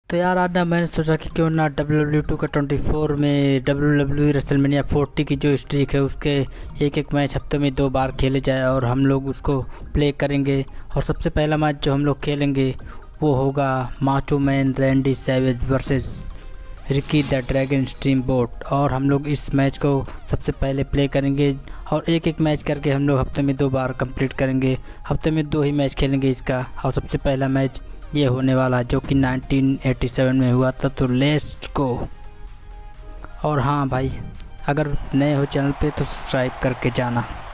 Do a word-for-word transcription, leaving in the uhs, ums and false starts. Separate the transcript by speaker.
Speaker 1: तो यार आज ना मैंने सोचा कि क्यों ना W W two K twenty four में डब्ल्यू डब्ल्यू रेसलमेनिया फोर्टी की जो स्ट्रीक है उसके एक एक मैच हफ्ते में दो बार खेले जाए और हम लोग उसको प्ले करेंगे। और सबसे पहला मैच जो हम लोग खेलेंगे वो होगा Macho Man Randy Savage versus Ricky the Dragon Steamboat. और हम लोग इस मैच को सबसे पहले प्ले करेंगे और एक एक मैच करके हम लोग हफ्ते में दो बार कंप्लीट करेंगे। हफ्ते में दो ही मैच खेलेंगे इसका। और सबसे पहला मैच ये होने वाला जो कि नाइनटीन एटी सेवन में हुआ था। तो लेट्स गो। और हाँ भाई, अगर नए हो चैनल पे तो सब्सक्राइब करके जाना।